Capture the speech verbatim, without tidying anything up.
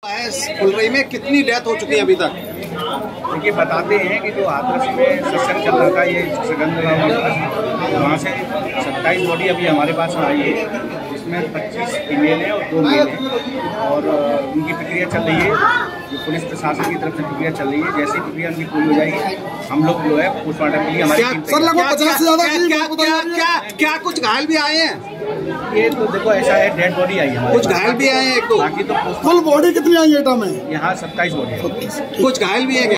फुलरई में कितनी डेथ हो चुकी है अभी तक? देखिए, बताते हैं कि जो हाथरस में सत्संग चल रहा था, ये सुगंध वहाँ से सत्ताईस बॉडी अभी हमारे पास आई है, जिसमें पच्चीस फीमेल है और दो मेल है, और उनकी प्रक्रिया चल रही है। जो पुलिस प्रशासन की तरफ से प्रक्रिया चल रही है, जैसे प्रक्रिया उनकी पूरी हो जाएगी, हम लोग जो है पोस्टमार्टम के लिए हमारे क्या क्या कुछ घायल भी आए हैं? ये तो देखो ऐसा है, डेड बॉडी आई है, कुछ घायल भी आए हैं, एक दो। बाकी तो फुल बॉडी कितनी आई है? यहाँ सत्ताईस बॉडी, कुछ घायल भी है।